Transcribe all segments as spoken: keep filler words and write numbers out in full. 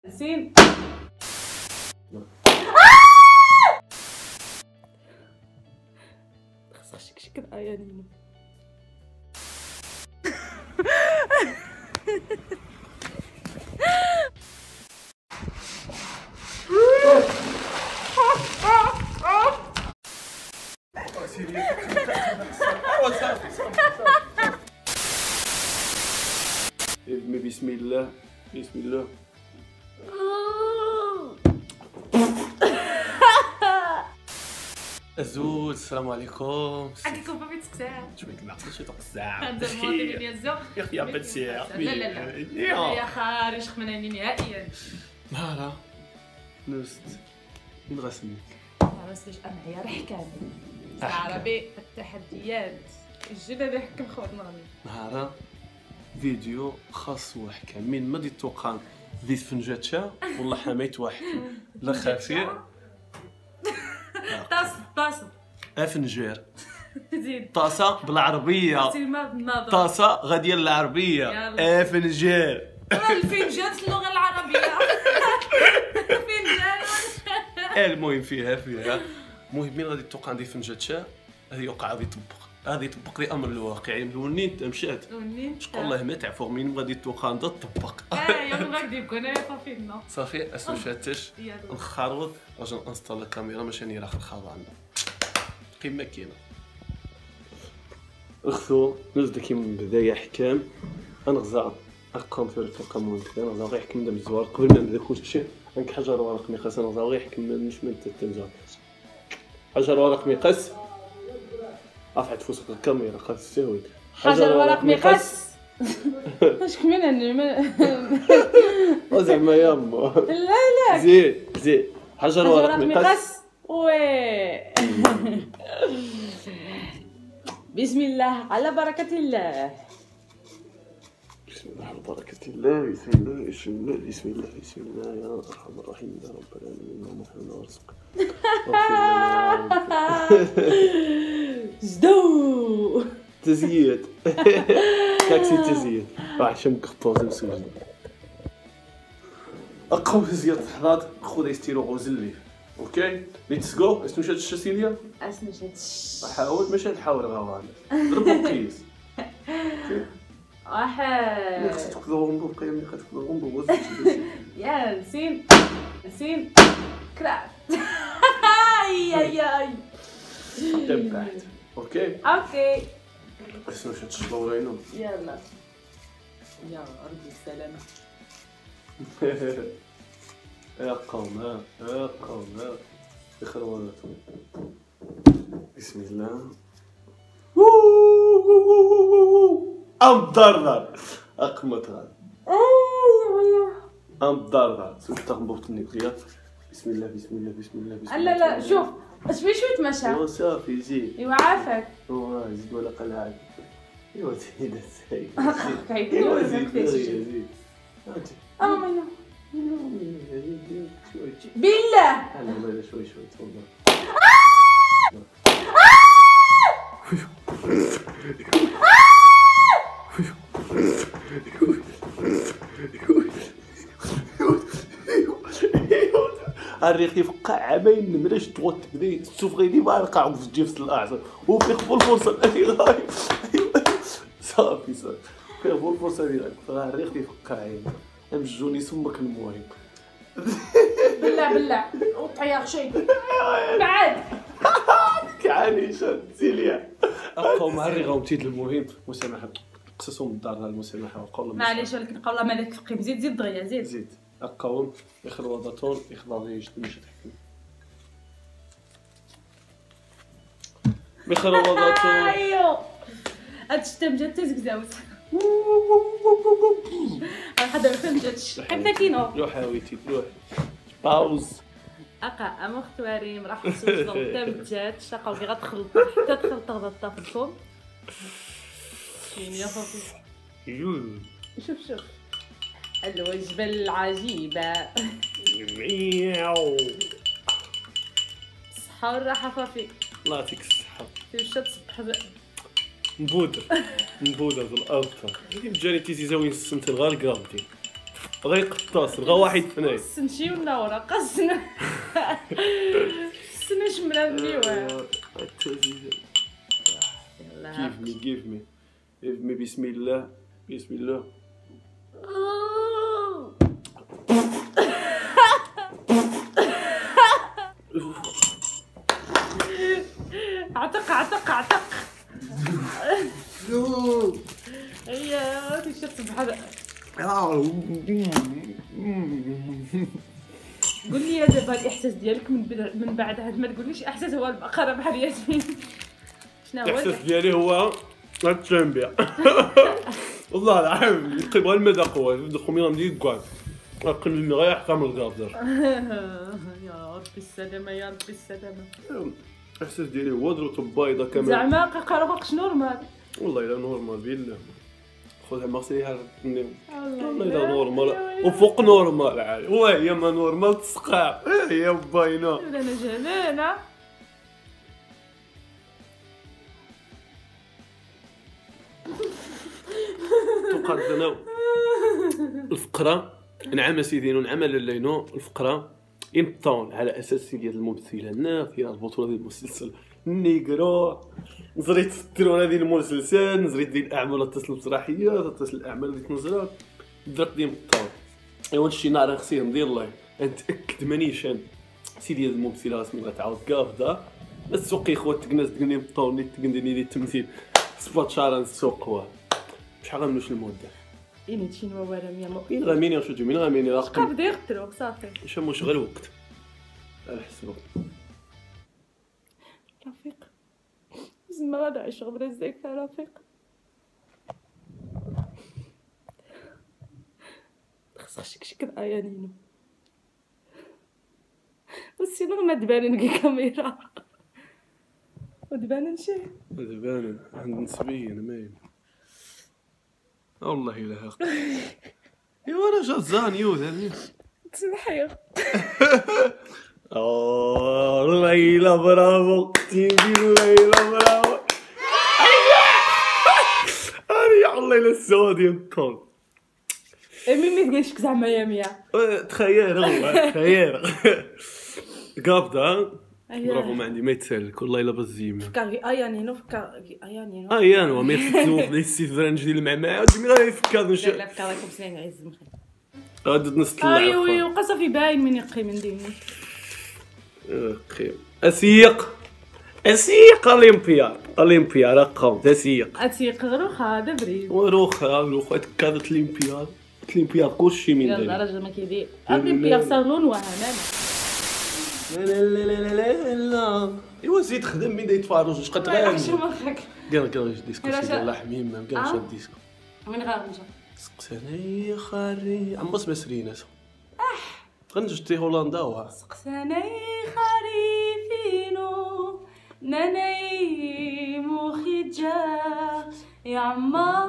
سين خصك شكشك الآية منه. بسم الله بسم الله. الزوج السلام عليكم. حقكم ما بيتسكسع شويه المعقل شي تقزع هذا المواطن ديال الزوق يا اخي باتسيع لا لا لا يا خارج خمناني نهائيا. فوالا نست من غسمي عرفتي اش انا يا حكام عربي التحديات الجدد يحكم خوات مرمي نهارا فيديو خاص وحكا من ما دي توقان ذي فنجاتشا والله حميت واحد لا خافي طاس طاس افنجير زيد طاسه بالعربيه الناظر طاسه غاديه العربيه افنجير الفنجان في اللغه العربيه فنجان المهم فيها فيها المهم من غادي توقع عندي فنجاتشا هذه يوقع غادي يطبق غادي يطبق لي امر الواقع ملونين انت مشات شكون الله ما تعفو من غادي توقع عندها تطبق اه يا غادي يكون صافي لنا صافي اسمو شاتش نخربط اجي نانستال الكاميرا باش راني راه خرخابه عندنا كيما كاينه اختو نزل كيما من البدايه حكام غنغزا ارقام في الرقم مول كذا نغزا غير حكم دابا الزوار قبل ما نبدا كلشي عندك حجر ورق مقاس نغزا غير حكم مش من التلفزيون حجر ورق مقاس رفعت فوسك الكاميرا خاص تساوي حجر ورق مقاس اش كمين انا زعما يا ما لا لا زيد زيد حجر ورق مقاس وي بسم الله على بركة الله بسم الله على بركة الله بسم الله بسم الله بسم الله بسم الله يا ارحم الراحمين يا رب العالمين اللهم احنا وارزق زدو تزيد تاكسي تزيد راح شمك خطوط مسوجة اقوم تزيد لحظات خذ ستيرو غوزلي اوكي ليتس جو اسمو شاد الشاسيليا اسمو شاد حاول ماشي نحاول غاوان ضربو قيس اوكي واحد خصك تقدروا نبقى ملي كتقدروا نبقى يا سين سين كراب اي اي اي تبعت اوكي اوكي اسمو شاد الشلورينو يلا يا ربي السلامة يا قوم يا قوم اخروات بسم الله ام ضرر اقمت غاد ام ضرر سوف تغمبوط النيكليات بسم الله بسم الله بسم الله بسم الله لا لا شوف شوي شوي تمشى ايوا صافي زيد ايوا عافاك ايوا زيد ولا قلعك ايوا زيد زيد كيف ايوا زيد زيد اه ماما بالله لا لا شوي شوي تفضل الريق يفقع عامين نمرش تغوت تبدي تسوفغيني ما نقع في جيفس الاعصاب وفي خبر الفرصه اللي غايب صافي صافي في خبر الفرصه اللي غايب الريق يفقع عين امجوني سمك المهم بالله بالله وطير شيء بعد كعاني شاد سيليا اقوى مع الريغه ومتيد المهم مسامحه قصصهم الدار المسامحه وقول معليش ولكن قول ما داك فقيم زيد زيد دغيا زيد زيد اقاوم يخلو وضطون يخضع لي يجد مش تحكم بخلو وضطون ايوا هاد الشتم جات تزكزاوت هذا ما جاتش حتى كينو روح حاويتي روح باوز اقا ام اختواريم راح نسوق قدام جات شقاو اللي غتخلط حتى تخلط غدا في الفم يا خوفي شوف شوف الوجبة العجيبة مياو الصحة والراحة فافي الله يعطيك الصحة تمشى تصبح نبودر نبودر في الارض هذيك جاري تيزي زاوين السمت الغالقة غيقطاس غا واحد فناي قص نمشيو لورا قصنا قصنا شمرا مليوه يلا كيف مي كيف مي كيف مي بسم الله بسم الله عتق عتق عتق هيا تيشرت بحال قول لي دابا الاحساس ديالك من بدا من بعد هاد ما تقوليش احساس هو البقره بحال ياسمين شنو هو الاحساس ديالي هو التنبيع والله العظيم يقيبها المذاق هو ندخل من عندي كاع قل لي غير يحكم القابضر يا ربي السلامه يا ربي السلامه الاحساس ديالي هو دروت بيضه كمان زعما قرقش نورمال والله الا نورمال بالله خذها مغسليها والله لا الا نورمال وفوق نورمال عادي وهي ما نورمال تسقع هي باينه انا جنانه تقدنا الفقره نعم سيدي نعم لينو الفقره ينطون على اساس ديال الممثله النافذه البطوله ديال المسلسل النيغرو نزريت الترونه ديال المسلسل نزريت ديال الاعمال التصل المسرحيات تصل الاعمال اللي تنزلات درت ديال الطاول ايوا شي نهار خصني نمضي الله نتاكد مانيش انا سيدي هاد الممثله اسمي غتعاود قافده السوق خوات تكناس تقني بالطاول تقندني لي التمثيل سبات شهر السوق هو شحال غنمشي المده إني تشين وورا ميا مو مين غاميني واش مين غاميني راه بدا يقتلوك صافي واش مش غير وقت على حسبه رفيق زعما غادا عيش غبر زيك يا رفيق خصك شي كدا يا نينو بس سينو ما تبان نلقى كاميرا ودبان نمشي دبان عند نسبيا ماين والله الا هاق ايوا انا جات زانيوز هذه تسمحي اوه ليلى برافو تيجي ليلى برافو انا والله الا السواد ينطل امي ما تقولش زعما يا ميا تخيل هو تخيل قابضه برافو ما عندي ما يتسالك والله الا بالزيمه فكر ايا نينو فكر ايا نينو ايا نو مي تسوق لي السيف فرنج ديال المعمعه ديما غير يفكر نشي لا فكر راكم سنين عز مخي غادي نستطلع ايوا وي صافي باين من يقي من ديني اوكي اسيق اسيق اولمبيا اولمبيا رقم تسيق اسيق غروخ هذا بريد وروخا وروخا كانت اولمبياد اولمبياد كلشي من يلا داير راجل ما كيدير اولمبيا صالون وهنا لا لا لا لا لا ايوا زيد خدم من دايت فاروج واش كتغني شو مخك قال قال ديسكو سيدي الله يحميهم ما كانش هاد الديسكو من غنجا سقساني خاري عم بس مسرينات اح غنجتي هولندا سقساني خريفينو ناني مخجا يا عما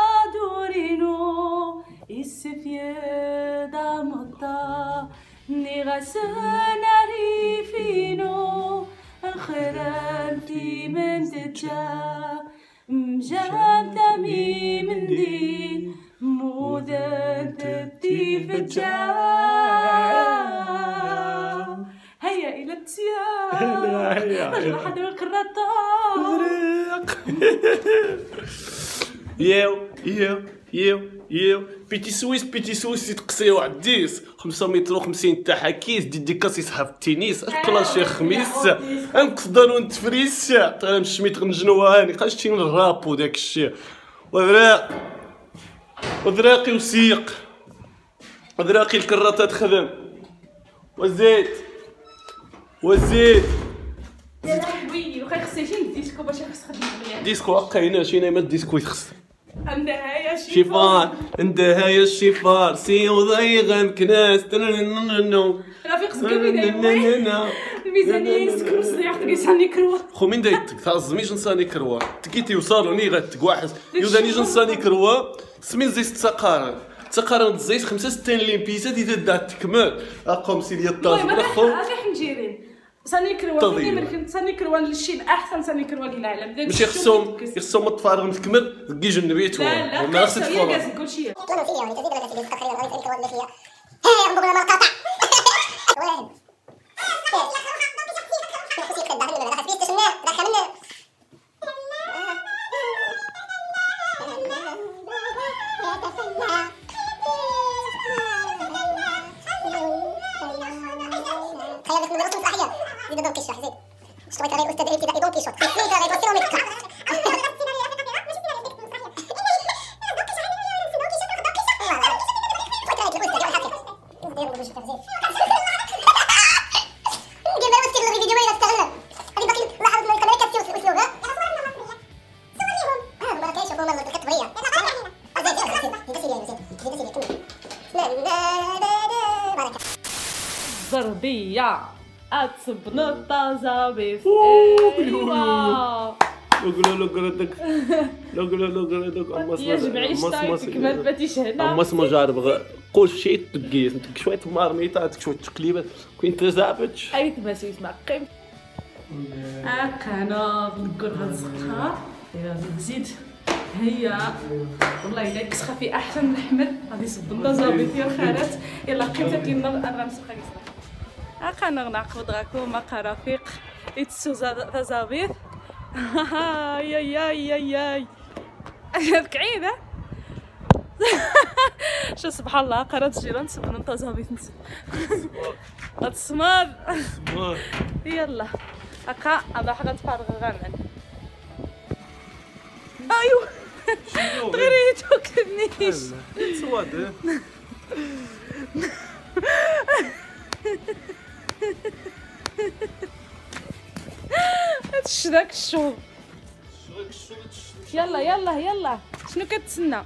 دورينو السفيدا مطا نغسنا ريفينو الخيرانتي من تجا مجام تمي من دين مودن تبتي فجا هيا الى التيا هيا حد القرطة ياو ياو ياو ياو بيتي سويس بيتي سويس يتقصيو على الديس خمسة متر وخمسين تاع حكيس دي ديكاس يسحب التنس اش كلاشي خميس انقصدر ونتفريس طيب شميت غنجنوا هاني قاشتي من الراب وداك الشيء وذراق وذراقي وسيق وذراقي الكراطه تخدم وزيت وزيت يا لهوي وخا خصني شي ديسكو باش خص خدم مليح ديسكو هكاينا شي نايمه الديسكو يخص عندها يا شيفار عندها يا الشيفار سي وضيغن كناس تننننو رفيق سكبي الميزانيه يسكروا الصياح تقيساني كروه خو من دايتك تعزمي جنساني كروه تكيتي وصالوني غتكواحس يوداني جنساني كروه سمين زيت تسقارن تسقارن زيت خمسة ستين لين بيسه دي تدا تكمل اقوم سيدي الطاج والله ما راح نجيرين ساني كروان اللي مركن ساني كروان للشين احسن ساني كروان العالم داك ماشي خصهم خصهم الطفارغ متكمل كي جنبي تو لا لا خصك تفرغ هي كل شيء طلعوا فيا يعني تزيد ولا تزيد تقريبا غير كروان اللي فيها هي غنضرب لنا القطع واحد خصك تخدع منه لا خصك تسنى دخلنا خيالك من رسم صحيح زيد دون كيشوح زيد شوية غير أستاذ الابتدائي دون كيشوح زيد غير وسيلة ومكة ضربية أتصبنا الطزابيث ايوا لوكلا لوكلا داك لوكلا لوكلا داك اما يا جمعي شتايتك ما تباتيش هنا اما اسمو جارب قول شي تقيس نتك شويه مارميطات شويه تقليبات كاين تزابط اي تماسي يسمع قيم هاك انا نقول هاد الزقار يا تزيد هي والله الا كسخه في احسن من احمد غادي صبنا زابيط يا الخالات يلا قيمتها كيما انا غنسخها كيسخه هاكا نعقد غاكو مع رفيق يتسو زابيط يا يا يا يا هذيك عيده شو سبحان الله قرات الجيران سبنا نتا زابيط نسب هاد السمار يلا هاكا هذا حاجه تفارغ غنعن ايوا تغريتو كنيش سواد هادشي داك الشغل يلا يلا يلا شنو كتسنى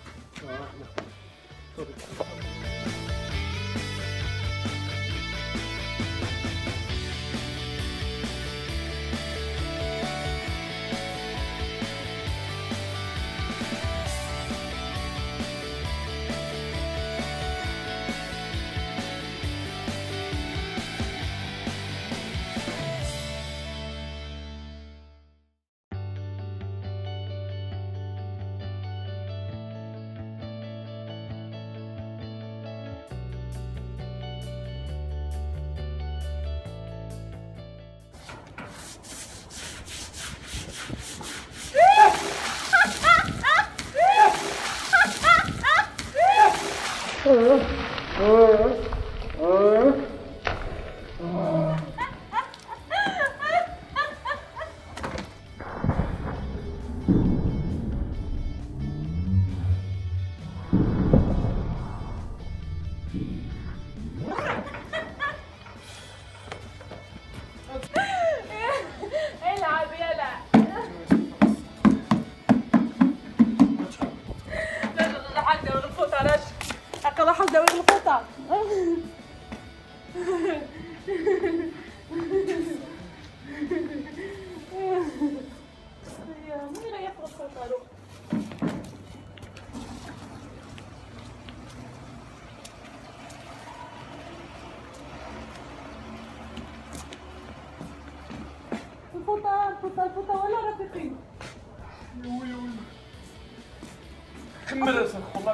العب يلا راح ندير الفوطه علاش هكا راح ندير الفوطه يا مين راح ياخذ الفوطه الفوطه الفوطه الفوطه ولا رفيقين وي وي كمل اسا والله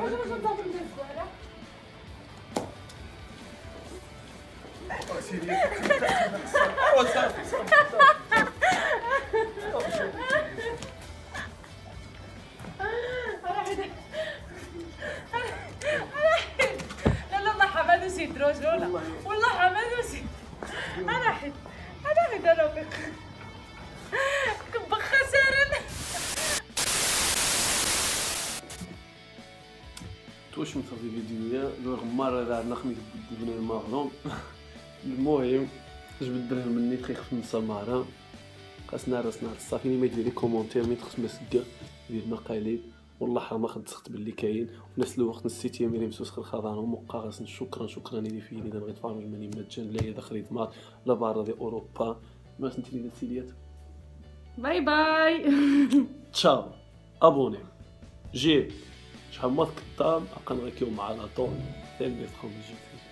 لا لا الله حماد وسيد رجوله والله حماد وسيد انا حيت انا حيت انا بك كبخ خسارة توش مثل في فيديو لو غمار هذا نخمي بن المغلوم المهم جبد درهم مني تخيخ من سمارة خاصنا راسنا الصافي ما يدير لي كومونتير مي تخص مسكه دير مقاليد والله حرام خد تسخط باللي كاين وفي نفس الوقت نسيت يا ميري مسوس الخضان ومقاغس شكرا شكرا لي في لي دابا غيتفارم الماني مجان لا هي داخل مات لا بارا دي اوروبا ما سنتي لي سيديات باي باي تشاو ابوني جي شحال ما تكتب اقا نغيكيو مع لا طول ثاني تخرج